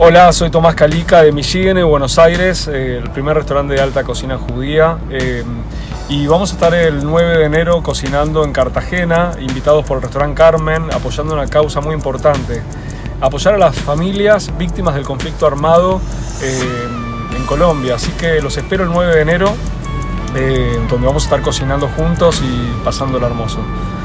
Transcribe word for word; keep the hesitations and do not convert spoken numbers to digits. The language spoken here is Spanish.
Hola, soy Tomás Calica de Michigan, Buenos Aires, eh, el primer restaurante de alta cocina judía. Eh, y vamos a estar el nueve de enero cocinando en Cartagena, invitados por el restaurante Carmen, apoyando una causa muy importante: apoyar a las familias víctimas del conflicto armado eh, en Colombia. Así que los espero el nueve de enero, eh, donde vamos a estar cocinando juntos y pasándola hermoso.